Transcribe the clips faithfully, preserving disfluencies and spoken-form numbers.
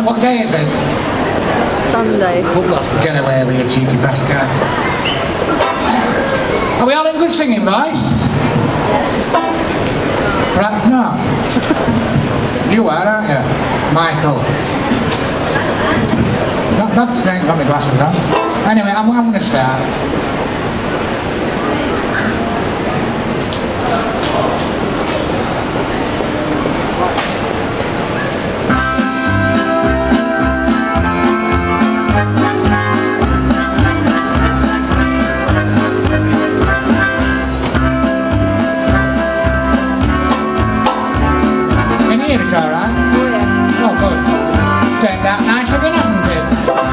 what day is it? Sunday. Get away with your cheeky bastard. Are we all in good singing voice? Perhaps not. You are, aren't you? Michael. Not, not saying got my glasses on. Anyway, I'm, I'm going to start. It's all right. Oh yeah. Oh good. Turned out nice again, hasn't it?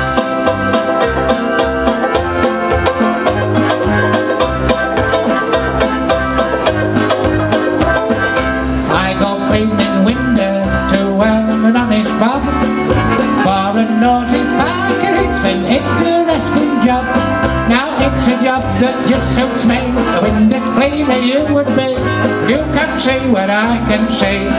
I go cleaning windows to earn an honest bob. For a nosy parker it's an interesting job. Now it's a job that just suits me. The window cleaner you would be. You can see what I can see.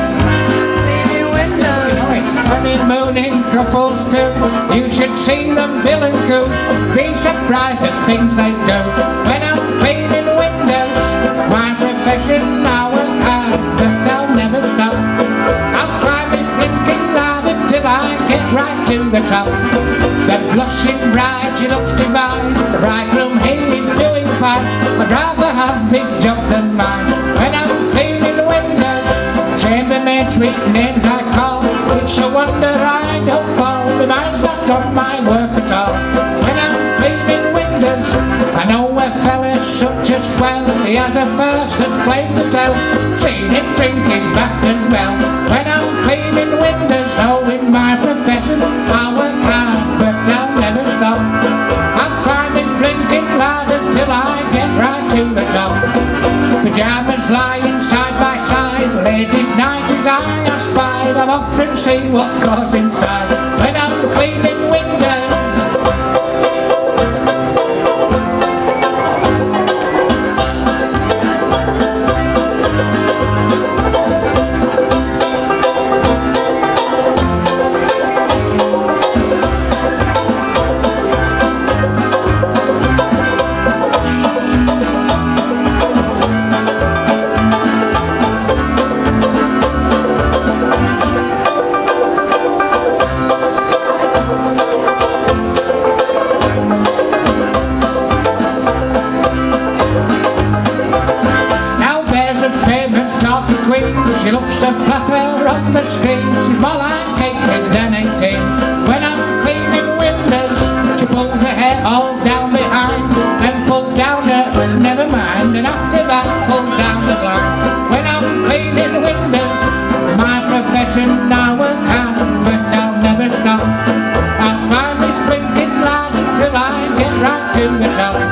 Honeymooning couples too, you should see them bill and coo. Be surprised at things they do. When I'm cleaning windows, my profession I work hard, but I'll never stop. I'll climb this blinking ladder till I get right to the top. The blushing bride, she looks divine. The bridegroom, he is doing fine. I'd rather have his job than mine. When I'm cleaning windows, chambermaid, sweet names I call. It's a wonder I don't fall. My mind's not on my work at all. When I'm cleaning windows, I know a fella's such a swell. He has a first that's plain to tell. Seen him drink his bath as well. When I'm cleaning windows, oh in my profession I work hard, but I'll never stop. I'll climb this blinking ladder till I get right to the top. Pyjamas lying side by side, ladies' nighties I have spied. I've often seen what goes inside when I'm cleaning windows. She looks a flapper on the screen. She's more like eighteen than eighteen. When I'm cleaning windows, she pulls her hair all down behind, then pulls down her never mind, and after that pulls down the blind. When I'm cleaning windows, my profession I work hard, but I'll never stop. I'll climb this blinking ladder till I get right to the top.